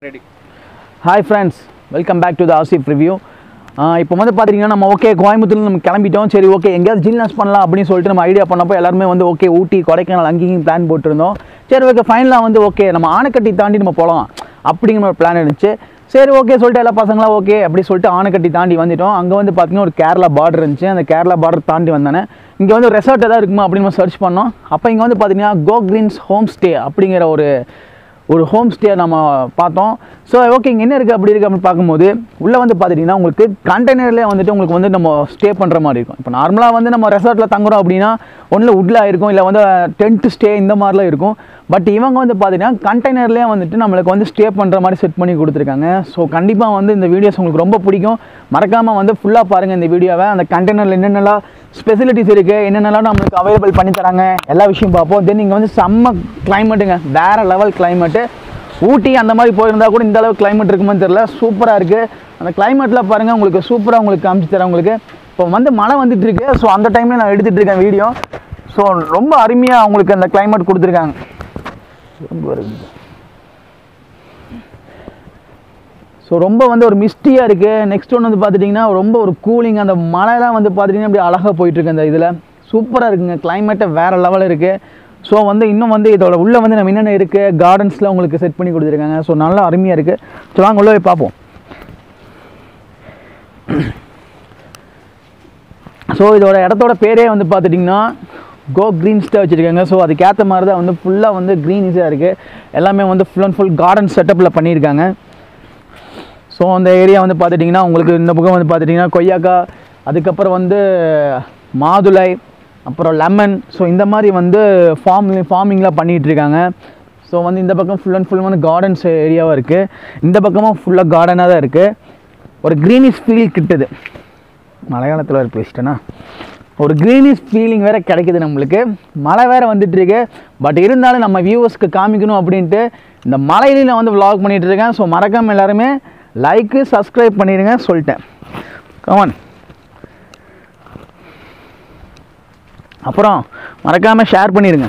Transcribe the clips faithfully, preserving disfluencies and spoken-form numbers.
Ready. Hi friends, welcome back to the R C Preview. இப்போ வந்து பார்த்தீங்கன்னா நம்ம ஓகே கோயம்புத்தூர்ல நம்ம கிளம்பிட்டோம். சரி ஓகே எங்கேயாவது ஜில்னஸ் பண்ணலாம் அப்படின்னு சொல்லிட்டு நம்ம ஐடியா பண்ணப்போ எல்லாருமே வந்து ஓகே ஊட்டி கொடைக்கானல் அங்கேயும் பிளான் போட்டிருந்தோம். சரி ஓகே ஃபைனலாக வந்து ஓகே நம்ம ஆனைக்கட்டி தாண்டி நம்ம போகலாம் அப்படிங்கிற ஒரு பிளான் இருந்துச்சு. சரி ஓகே சொல்லிட்டு எல்லா பசங்களாம் ஓகே அப்படி சொல்லிட்டு ஆனைக்கட்டி தாண்டி வந்துட்டோம். அங்கே வந்து பார்த்தீங்கன்னா ஒரு கேரளா பார்டர் இருந்துச்சு. அந்த கேரளா பார்டர் தாண்டி வந்தானே இங்கே வந்து ரெசார்ட் எதாவது இருக்குமா அப்படின்னு நம்ம சர்ச் பண்ணோம். அப்போ இங்கே வந்து பார்த்தீங்கன்னா கோ கிரீன்ஸ் ஹோம் ஸ்டே அப்படிங்கிற ஒரு ஒரு ஹோம் ஸ்டே நம்ம பார்த்தோம். ஸோ ஓகே இங்கே என்ன இருக்குது அப்படி இருக்குது அப்படின்னு பார்க்கும்போது உள்ளே வந்து பார்த்துட்டிங்கன்னா உங்களுக்கு கண்டெய்னர்லேயே வந்துட்டு உங்களுக்கு வந்து நம்ம ஸ்டே பண்ணுற மாதிரி இருக்கும். இப்போ நார்மலாக வந்து நம்ம ரெசார்ட்டில் தங்குறோம் அப்படின்னா ஒன்றில் உட்டில் இருக்கும், இல்லை வந்து டென்ட் ஸ்டே இந்த மாதிரிலாம் இருக்கும். பட் இவங்க வந்து பார்த்தீங்கன்னா கண்டெய்னர்லேயே வந்துட்டு நம்மளுக்கு வந்து ஸ்டே பண்ணுற மாதிரி செட் பண்ணி கொடுத்துருக்காங்க. ஸோ கண்டிப்பாக வந்து இந்த வீடியோஸ் உங்களுக்கு ரொம்ப பிடிக்கும். மறக்காமல் வந்து ஃபுல்லாக பாருங்கள் இந்த வீடியோவை. அந்த கண்டெய்னரில் என்னென்னலாம் ஸ்பெசிலிட்டிஸ் இருக்குது, என்னென்னலாம் நம்மளுக்கு அவைலபிள் பண்ணி தராங்க எல்லா விஷயம் பார்ப்போம். தென் இங்கே வந்து செம்ம கிளைமேட்டுங்க, வேறு லெவல் கிளைமேட்டு. ஊட்டி அந்த மாதிரி போயிருந்தால் கூட இந்த அளவுக்கு கிளைமேட் இருக்குமான்னு தெரியல, சூப்பராக இருக்குது. அந்த கிளைமேட்டில் பாருங்கள் உங்களுக்கு சூப்பராக உங்களுக்கு காமிச்சு தரேன். உங்களுக்கு இப்போ வந்து மழை வந்துட்டு இருக்கு. ஸோ அந்த டைமில் நான் எடுத்துகிட்டு இருக்கேன் வீடியோ. ஸோ ரொம்ப அருமையாக உங்களுக்கு அந்த கிளைமேட் கொடுத்துருக்காங்க. ஸோ ரொம்ப வந்து ஒரு மிஸ்டியாக இருக்குது. நெக்ஸ்ட் ஒன்று வந்து பார்த்துட்டிங்கன்னா ரொம்ப ஒரு கூலிங், அந்த மழைலாம் வந்து பார்த்துட்டிங்கன்னா அப்படி அழகாக போயிட்டுருக்கு. அந்த இதில் சூப்பராக இருக்குங்க, கிளைமேட்டை வேறு லெவலில் இருக்குது. ஸோ வந்து இன்னும் வந்து இதோட உள்ளே வந்து நம்ம என்னென்ன இருக்குது கார்டன்ஸ்லாம் உங்களுக்கு செட் பண்ணி கொடுத்துருக்காங்க. ஸோ நல்லா அருமையாக இருக்குது. ஸோ வாங்க உள்ளே போய் பார்ப்போம். ஸோ இதோட இடத்தோட பேரே வந்து பார்த்துட்டிங்கன்னா கோ க்ரீன்ஸ்டாக வச்சுருக்காங்க. ஸோ அதுக்கேற்ற மாதிரி தான் வந்து ஃபுல்லாக வந்து க்ரீனிஸாக இருக்குது. எல்லாமே வந்து ஃபுல் அண்ட் ஃபுல் கார்டன் செட்டப்பில் பண்ணியிருக்காங்க. ஸோ அந்த ஏரியா வந்து பார்த்துட்டிங்கன்னா உங்களுக்கு இந்த பக்கம் வந்து பார்த்துட்டிங்கன்னா கொய்யாக்கா, அதுக்கப்புறம் வந்து மாதுளை, அப்புறம் லெமன். ஸோ இந்த மாதிரி வந்து ஃபார்ம் ஃபார்மிங்லாம் பண்ணிகிட்ருக்காங்க. ஸோ வந்து இந்த பக்கம் ஃபுல் அண்ட் ஃபுல் வந்து கார்டன்ஸ் ஏரியாவாக இருக்குது. இந்த பக்கமும் ஃபுல்லாக கார்டனாக தான் இருக்குது. ஒரு க்ரீனிஷ் ஃபீல் கிட்டுது. மலையாளத்தில் ஒரு பேசிட்டேன்னா ஒரு க்ரீனிஷ் ஃபீலிங் வேறு கிடைக்குது நம்மளுக்கு. மழை வேறு வந்துட்டுருக்கு. பட் இருந்தாலும் நம்ம வியூவர்ஸ்க்கு காமிக்கணும் அப்படின்ட்டு இந்த மலையிலையும் நான் வந்து விலாக் பண்ணிகிட்ருக்கேன். ஸோ மறக்காமல் எல்லாருமே லைக்கு சப்ஸ்கிரைப் பண்ணிடுங்க சொல்லிட்டேன். கமான். அப்புறம் மறக்காமல் ஷேர் பண்ணிடுங்க.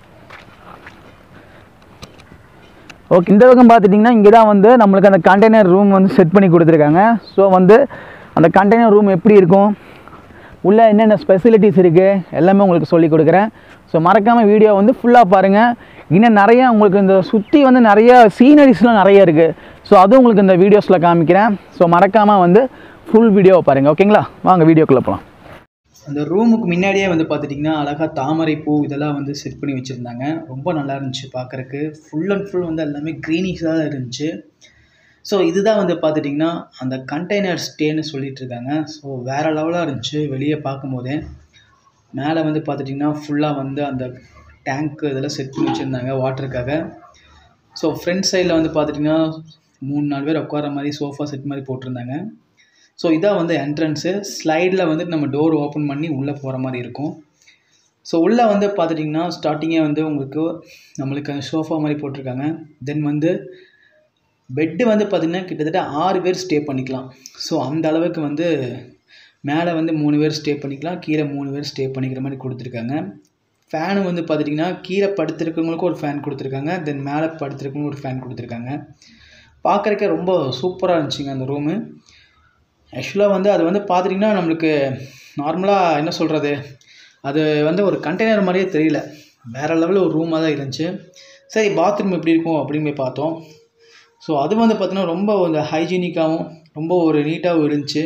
ஓகே இந்த பக்கம் பார்த்துட்டிங்கன்னா இங்கே தான் வந்து நம்மளுக்கு அந்த கண்டெய்னர் ரூம் வந்து செட் பண்ணி கொடுத்துருக்காங்க. ஸோ வந்து அந்த கண்டெய்னர் ரூம் எப்படி இருக்கும், உள்ளே என்னென்ன ஸ்பெசிலிட்டிஸ் இருக்குது எல்லாமே உங்களுக்கு சொல்லி கொடுக்குறேன். ஸோ மறக்காமல் வீடியோ வந்து ஃபுல்லாக பாருங்கள். இன்னும் நிறையா உங்களுக்கு இந்த சுற்றி வந்து நிறையா சீனரிஸ்லாம் நிறைய இருக்குது. ஸோ அதுவும் உங்களுக்கு இந்த வீடியோஸில் காமிக்கிறேன். ஸோ மறக்காமல் வந்து ஃபுல் வீடியோவை பாருங்கள். ஓகேங்களா, வாங்க வீடியோக்குள்ளே போகலாம். அந்த ரூமுக்கு முன்னாடியே வந்து பார்த்துட்டிங்கன்னா அழகாக தாமரை பூ இதெல்லாம் வந்து செட் பண்ணி வச்சுருந்தாங்க. ரொம்ப நல்லா இருந்துச்சு பார்க்குறக்கு. ஃபுல் அண்ட் ஃபுல் வந்து எல்லாமே க்ரீனிஷாக இருந்துச்சு. ஸோ இதுதான் வந்து பார்த்துட்டிங்கன்னா அந்த கண்டெய்னர் ஸ்டேன்னு சொல்லிட்டு இருக்காங்க. ஸோ வேறு லெவலாக இருந்துச்சு வெளியே பார்க்கும்போதே. மேலே வந்து பார்த்துட்டிங்கன்னா ஃபுல்லாக வந்து அந்த டேங்க்கு இதெல்லாம் செட் பண்ணி வச்சுருந்தாங்க வாட்டருக்காக. ஸோ ஃப்ரண்ட் சைடில் வந்து பார்த்துட்டிங்கன்னா மூணு நாலு பேர் உட்கார மாதிரி சோஃபா செட் மாதிரி போட்டிருந்தாங்க. ஸோ இதான் வந்து என்ட்ரன்ஸு. ஸ்லைடில் வந்து நம்ம டோர் ஓப்பன் பண்ணி உள்ளே போகிற மாதிரி இருக்கும். ஸோ உள்ளே வந்து பார்த்துட்டிங்கன்னா ஸ்டார்டிங்கே வந்து உங்களுக்கு நம்மளுக்கு அந்த சோஃபா மாதிரி போட்டிருக்காங்க. தென் வந்து பெட்டு வந்து பார்த்திங்கன்னா கிட்டத்தட்ட ஆறு பேர் ஸ்டே பண்ணிக்கலாம். ஸோ அந்த அளவுக்கு வந்து மேலே வந்து மூணு பேர் ஸ்டே பண்ணிக்கலாம், கீழே மூணு பேர் ஸ்டே பண்ணிக்கிற மாதிரி கொடுத்துருக்காங்க. ஃபேனு வந்து பார்த்துட்டிங்கன்னா கீழே படுத்துருக்கவங்களுக்கும் ஒரு ஃபேன் கொடுத்துருக்காங்க, தென் மேலே படுத்துருக்கவங்களுக்கும் ஒரு ஃபேன் கொடுத்துருக்காங்க. பார்க்குறக்கே ரொம்ப சூப்பராக இருந்துச்சுங்க அந்த ரூமு. ஆக்சுவலாக வந்து அது வந்து பார்த்துட்டிங்கன்னா நம்மளுக்கு நார்மலாக என்ன சொல்கிறது, அது வந்து ஒரு கண்டெய்னர் மாதிரியே தெரியல, வேறு லெவலில் ஒரு ரூமாக தான் இருந்துச்சு. சரி பாத்ரூம் எப்படி இருக்கும் அப்படின்னு போய் பார்த்தோம். ஸோ அது வந்து பார்த்திங்கன்னா ரொம்ப ஒரு ஹைஜீனிக்காகவும் ரொம்ப ஒரு நீட்டாகவும் இருந்துச்சு.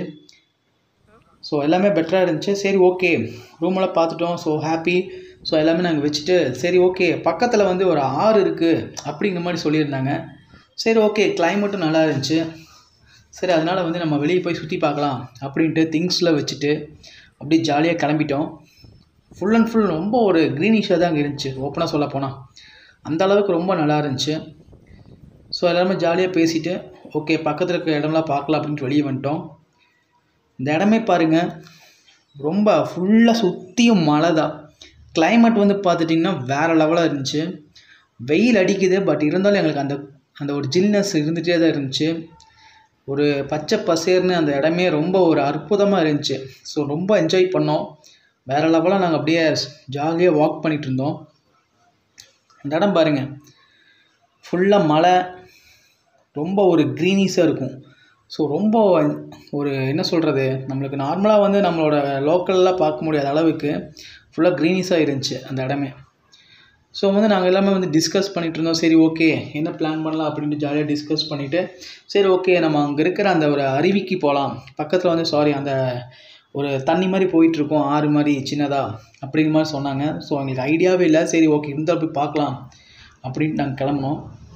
ஸோ எல்லாமே பெட்டராக இருந்துச்சு. சரி ஓகே ரூமெல்லாம் பார்த்துட்டோம். So happy. ஸோ எல்லாமே நாங்கள் வச்சுட்டு சரி ஓகே பக்கத்தில் வந்து ஒரு ஆறு இருக்குது அப்படிங்கிற மாதிரி சொல்லியிருந்தாங்க. சரி ஓகே கிளைமேட்டும் நல்லா இருந்துச்சு. சரி அதனால் வந்து நம்ம வெளியே போய் சுற்றி பார்க்கலாம் அப்படின்ட்டு திங்ஸில் வச்சுட்டு அப்படியே ஜாலியாக கிளம்பிட்டோம். ஃபுல் அண்ட் ஃபுல் ரொம்ப ஒரு க்ரீனிஷாக தான் அங்கே இருந்துச்சு. ஓப்பனாக சொல்ல போனால் அந்த அளவுக்கு ரொம்ப நல்லா இருந்துச்சு. ஸோ எல்லாருமே ஜாலியாக பேசிவிட்டு ஓகே பக்கத்தில் இருக்கிற இடம்லாம் பார்க்கலாம் அப்படின்ட்டு வெளியே வந்துட்டோம். இந்த இடமே பாருங்கள் ரொம்ப ஃபுல்லாக சுற்றியும் மழை தான். கிளைமேட் வந்து பார்த்துட்டிங்கன்னா வேறு லெவலாக இருந்துச்சு. வெயில் அடிக்குது, பட் இருந்தாலும் எங்களுக்கு அந்த அந்த ஒரு ஜில்னஸ் இருந்துகிட்டே தான் இருந்துச்சு. ஒரு பச்சை பசேர்னு அந்த இடமே ரொம்ப ஒரு அற்புதமாக இருந்துச்சு. ஸோ ரொம்ப என்ஜாய் பண்ணோம். வேறு லெவலாக நாங்கள் அப்படியே ஜாலியாக வாக் பண்ணிகிட்டு இருந்தோம். அந்த இடம் பாருங்கள் ஃபுல்லாக மலை, ரொம்ப ஒரு க்ரீனிஷாக இருக்கும். ஸோ ரொம்ப ஒரு என்ன சொல்கிறது, நம்மளுக்கு நார்மலாக வந்து நம்மளோட லோக்கலில் பார்க்க முடியாத அளவுக்கு ஃபுல்லாக க்ரீனிஷாக இருந்துச்சு அந்த இடமே. ஸோ வந்து நாங்கள் எல்லாமே வந்து டிஸ்கஸ் பண்ணிகிட்டு இருந்தோம். சரி ஓகே என்ன பிளான் பண்ணலாம் அப்படின்ட்டு ஜாலியாக டிஸ்கஸ் பண்ணிவிட்டு, சரி ஓகே நம்ம அங்கே இருக்கிற அந்த ஒரு அருவிக்கு போகலாம். பக்கத்தில் வந்து சாரி அந்த ஒரு தண்ணி மாதிரி போயிட்டுருக்கோம், ஆறு மாதிரி சின்னதாக அப்படிங்கிற மாதிரி சொன்னாங்க. ஸோ எங்களுக்கு ஐடியாவே இல்லை. சரி ஓகே இருந்தால் போய் பார்க்கலாம் அப்படின்ட்டு நாங்கள் கிளம்புனோம்.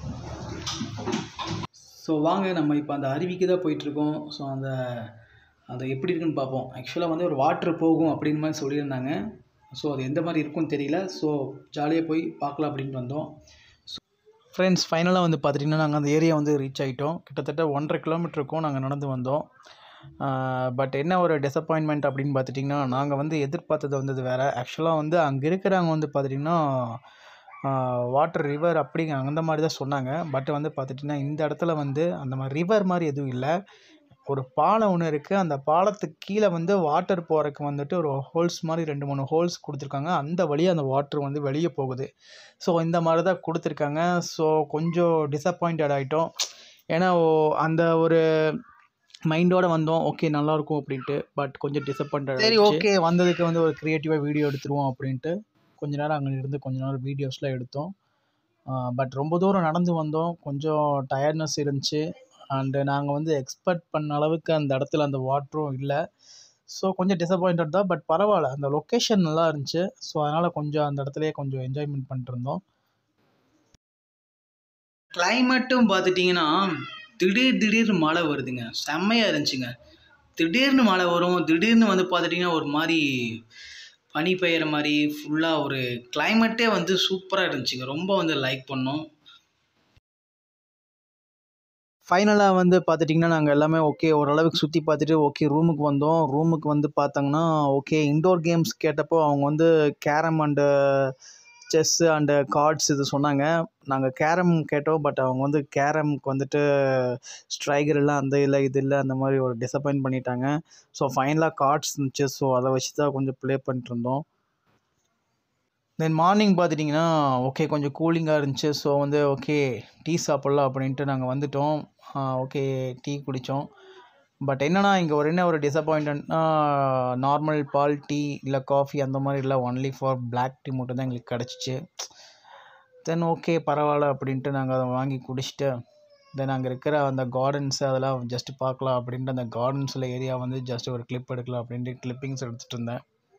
ஸோ வாங்க நம்ம இப்போ அந்த அருவிக்கு தான் போயிட்டுருக்கோம். ஸோ அந்த அது எப்படி இருக்குன்னு பார்ப்போம். ஆக்சுவலாக வந்து ஒரு வாட்ரு போகும் அப்படின்ற மாதிரி சொல்லியிருந்தாங்க. ஸோ அது எந்த மாதிரி இருக்குன்னு தெரியல. ஸோ ஜாலியாக போய் பார்க்கலாம் அப்படின்ட்டு வந்தோம். ஸோ ஃப்ரெண்ட்ஸ் ஃபைனலாக வந்து பார்த்துட்டிங்கன்னா நாங்கள் அந்த ஏரியா வந்து ரீச் ஆகிட்டோம். கிட்டத்தட்ட ஒன்றரை கிலோமீட்டருக்கும் நாங்கள் நடந்து வந்தோம். பட் என்ன ஒரு டிசப்பாயின்மெண்ட் அப்படின்னு பார்த்துட்டிங்கன்னா, நாங்கள் வந்து எதிர்பார்த்தது வந்தது வேறு. ஆக்சுவலாக வந்து அங்கே இருக்கிறவங்க வந்து பார்த்துட்டிங்கன்னா வாட்டர் ரிவர் அப்படிங்க அந்த மாதிரி தான் சொன்னாங்க. பட் வந்து பார்த்துட்டிங்கன்னா இந்த இடத்துல வந்து அந்த மாதிரி ரிவர் மாதிரி எதுவும் இல்லை. ஒரு பாலம் ஒன்று இருக்குது. அந்த பாலத்துக்கு கீழே வந்து வாட்டர் போகிறதுக்கு வந்துட்டு ஒரு ஹோல்ஸ் மாதிரி ரெண்டு மூணு ஹோல்ஸ் கொடுத்துருக்காங்க. அந்த வழியாக அந்த வாட்டர் வந்து வெளியே போகுது. ஸோ இந்த மாதிரி தான் கொடுத்துருக்காங்க. ஸோ கொஞ்சம் டிசப்பாயிண்டட் ஆகிட்டோம். ஏன்னா அந்த ஒரு மைண்டோடு வந்தோம், ஓகே நல்லாயிருக்கும் அப்படின்ட்டு. பட் கொஞ்சம் டிசப்பாயிண்டட். சரி ஓகே வந்ததுக்கு வந்து ஒரு க்ரியேட்டிவாக வீடியோ எடுத்துருவோம் அப்படின்ட்டு கொஞ்ச நேரம் அங்கே இருந்து கொஞ்ச நேரம் வீடியோஸ்லாம் எடுத்தோம். பட் ரொம்ப தூரம் நடந்து வந்தோம். கொஞ்சம் டயர்ட்னஸ் இருந்துச்சு. அண்டு நாங்கள் வந்து எக்ஸ்பெக்ட் பண்ண அளவுக்கு அந்த இடத்துல அந்த வாட்டரும் இல்லை. ஸோ கொஞ்சம் டிசப்பாயிண்டட் தான். பட் பரவாயில்ல, அந்த லொக்கேஷன் நல்லா இருந்துச்சு. ஸோ அதனால் கொஞ்சம் அந்த இடத்துலையே கொஞ்சம் என்ஜாய்மெண்ட் பண்ணிட்டுருந்தோம். கிளைமேட்டும் பார்த்துட்டிங்கன்னா திடீர் திடீர்னு மழை வருதுங்க. செம்மையாக இருந்துச்சுங்க. திடீர்னு மழை வரும், திடீர்னு வந்து பார்த்துட்டிங்கன்னா ஒரு மாதிரி பனி பெய்கிற மாதிரி ஃபுல்லாக ஒரு கிளைமேட்டே வந்து சூப்பராக இருந்துச்சுங்க. ரொம்ப வந்து லைக் பண்ணோம். ஃபைனலாக வந்து பார்த்துட்டிங்கன்னா நாங்கள் எல்லாமே ஓகே ஓரளவுக்கு சுற்றி பார்த்துட்டு ஓகே ரூமுக்கு வந்தோம். ரூமுக்கு வந்து பார்த்தாங்கன்னா ஓகே இன்டோர் கேம்ஸ் கேட்டப்போ அவங்க வந்து carrom and chess and cards இது சொன்னாங்க. நாங்கள் கேரம் கேட்டோம். பட் அவங்க வந்து கேரம்க்கு வந்துட்டு ஸ்ட்ரைக்கர் இல்லை, அந்த இல்லை இது இல்லை, அந்த மாதிரி ஒரு டிசப்பாயிண்ட் பண்ணிட்டாங்க. ஸோ ஃபைனலாக கார்ட்ஸ் இருந்துச்சு. ஸோ அதை வச்சு தான் கொஞ்சம் ப்ளே பண்ணிட்டுருந்தோம். தென் மார்னிங் பார்த்துட்டிங்கன்னா ஓகே கொஞ்சம் கூலிங்காக இருந்துச்சு. ஸோ வந்து ஓகே டீ சாப்பிட்லாம் அப்படின்ட்டு நாங்கள் வந்துவிட்டோம். ஓகே டீ குடித்தோம். பட் என்னென்னா இங்கே ஒரு என்ன ஒரு டிசப்பாயிண்டட்னா நார்மல் பால் டீ இல்லை காஃபி அந்த மாதிரி இல்லை, ஒன்லி ஃபார் பிளாக் டீ மட்டும் தான் எங்களுக்கு கிடச்சிச்சு. தென் ஓகே பரவாயில்ல அப்படின்ட்டு நாங்கள் அதை வாங்கி குடிச்சிட்டு தென் அங்கே இருக்கிற அந்த கார்டன்ஸ் அதெல்லாம் ஜஸ்ட்டு பார்க்கலாம் அப்படின்ட்டு அந்த கார்டன்ஸில் ஏரியா வந்து ஜஸ்ட் ஒரு கிளிப் எடுக்கலாம் அப்படின்ட்டு கிளிப்பிங்ஸ் எடுத்துகிட்டு இருந்தேன்.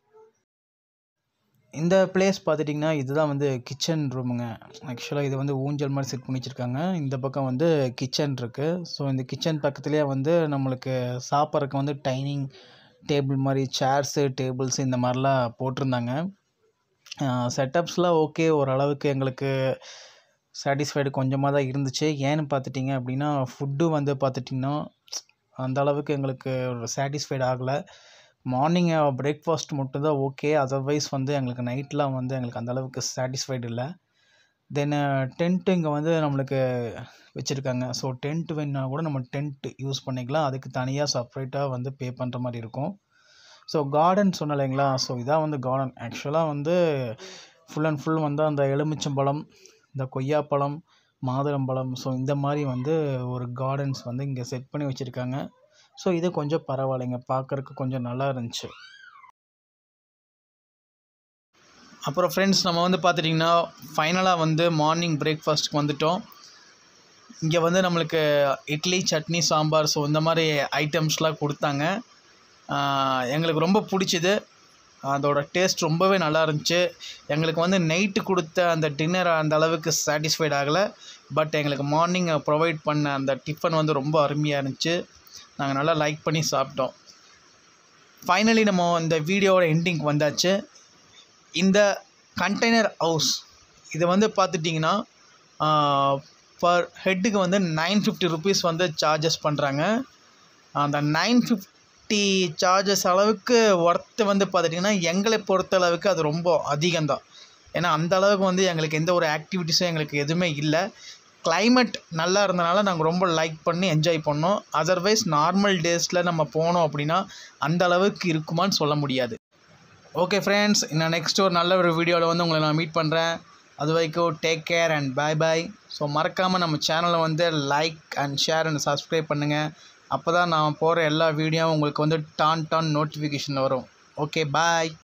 இந்த பிளேஸ் பார்த்துட்டிங்கன்னா இதுதான் வந்து கிச்சன் ரூமுங்க. ஆக்சுவலாக இது வந்து ஊஞ்சல் மாதிரி செட் பண்ணி வச்சுருக்காங்க. இந்த பக்கம் வந்து கிச்சன் இருக்குது. ஸோ இந்த கிச்சன் பக்கத்துலேயே வந்து நம்மளுக்கு சாப்பிட்றதுக்கு வந்து டைனிங் டேபிள் மாதிரி சேர்ஸு டேபிள்ஸு இந்த மாதிரிலாம் போட்டிருந்தாங்க. செட்டப்ஸ்லாம் ஓகே ஓரளவுக்கு எங்களுக்கு சாட்டிஸ்ஃபைடு கொஞ்சமாக தான் இருந்துச்சு. ஏன்னு பார்த்துட்டிங்க அப்படின்னா ஃபுட்டு வந்து பார்த்துட்டிங்கன்னா அந்த அளவுக்கு எங்களுக்கு ஒரு சாட்டிஸ்ஃபைடு ஆகலை. மார்னிங் பிரேக்ஃபாஸ்ட் மட்டும்தான் ஓகே. அதர்வைஸ் வந்து எங்களுக்கு நைட்லாம் வந்து எங்களுக்கு அந்தளவுக்கு சாட்டிஸ்ஃபைடு இல்லை. தென் டென்ட்டு இங்கே வந்து நம்மளுக்கு வச்சுருக்காங்க. ஸோ டென்ட் வேணுன்னா கூட நம்ம டென்ட் யூஸ் பண்ணிக்கலாம். அதுக்கு தனியாக செப்ரேட்டாக வந்து பே பண்ணுற மாதிரி இருக்கும். ஸோ கார்டன் சொன்னேன் இல்லைங்களா, ஸோ இதான் வந்து கார்டன். ஆக்சுவலாக வந்து ஃபுல் அண்ட் ஃபுல் வந்து அந்த எலுமிச்சம்பழம், இந்த கொய்யாப்பழம், மாதுளம்பழம், ஸோ இந்த மாதிரி வந்து ஒரு கார்டன்ஸ் வந்து இங்கே செட் பண்ணி வச்சுருக்காங்க. ஸோ இது கொஞ்சம் பரவாயில்லைங்க, பார்க்குறக்கு கொஞ்சம் நல்லா இருந்துச்சு. அப்புறம் ஃப்ரெண்ட்ஸ் நம்ம வந்து பார்த்துட்டிங்கன்னா ஃபைனலாக வந்து மார்னிங் பிரேக்ஃபாஸ்ட்டுக்கு வந்துவிட்டோம். இங்கே வந்து நம்மளுக்கு இட்லி சட்னி சாம்பார் ஸோ இந்த மாதிரி ஐட்டம்ஸ்லாம் கொடுத்தாங்க. எங்களுக்கு ரொம்ப பிடிச்சிது. அதோட டேஸ்ட் ரொம்பவே நல்லா இருந்துச்சு. எங்களுக்கு வந்து நைட்டு கொடுத்த அந்த டின்னர் அந்த அளவுக்கு சாட்டிஸ்ஃபைட் ஆகலை. பட் எங்களுக்கு மார்னிங் ப்ரொவைட் பண்ண அந்த டிஃபன் வந்து ரொம்ப அருமையாக இருந்துச்சு. நாங்கள் நல்லா லைக் பண்ணி சாப்பிட்டோம். ஃபைனலி நம்ம இந்த வீடியோவோட எண்டிங் வந்தாச்சு. இந்த கண்டெய்னர் ஹவுஸ் இது வந்து பார்த்துட்டிங்கன்னா பர் ஹெட்டுக்கு வந்து நைன் ஃபிஃப்டி ருபீஸ் வந்து சார்ஜஸ் பண்ணுறாங்க. அந்த நைன் ஃபிஃப்டி சார்ஜஸ் அளவுக்கு ஒர்த்து வந்து பார்த்துட்டிங்கன்னா எங்களை பொறுத்தளவுக்கு அது ரொம்ப அதிகம்தான். ஏன்னா அந்த அளவுக்கு வந்து எங்களுக்கு எந்த ஒரு ஆக்டிவிட்டீஸும் எங்களுக்கு எதுவுமே இல்லை. கிளைமேட் நல்லா இருந்தனால நாங்கள் ரொம்ப லைக் பண்ணி என்ஜாய் பண்ணோம். அதர்வைஸ் நார்மல் டேஸில் நம்ம போனோம் அப்படின்னா அந்த அளவுக்கு இருக்குமான்னு சொல்ல முடியாது. ஓகே ஃப்ரெண்ட்ஸ், நான் நெக்ஸ்ட் ஒரு நல்ல ஒரு வீடியோவில் வந்து உங்களை நான் மீட் பண்ணுறேன். அது வரைக்கும் take care and bye bye. So மறக்காமல் நம்ம சேனலை வந்து like and share and subscribe பண்ணுங்கள். அப்போ தான் நான் போகிற எல்லா வீடியோவும் உங்களுக்கு வந்து டான் டான் நோட்டிஃபிகேஷன் வரும். ஓகே பாய்.